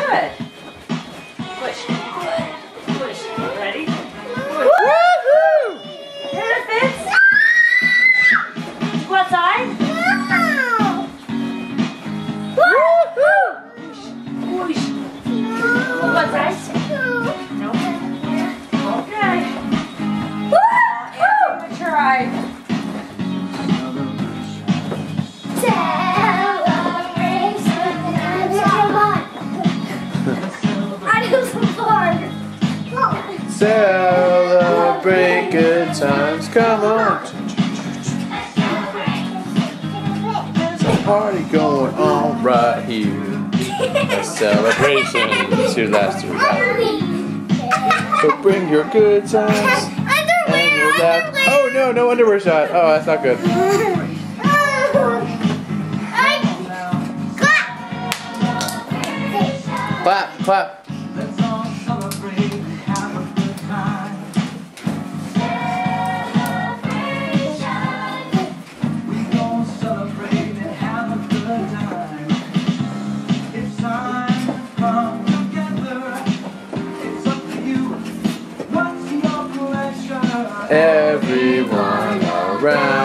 Good. Push. Good. Push. Ready? Woohoo! Benefits. Go outside. Woohoo! Push. Go outside. No. Okay. Woohoo! Try. Celebrate good times, come on. There's a party going on right here. A celebration to last throughout. So bring your good times and your laugh. Oh no, no underwear shot. Oh, that's not good. Clap, clap. Let's all celebrate and have a good time. We gon' celebrate and have a good time. It's time to come together. It's up to you. What's your pleasure? Everyone around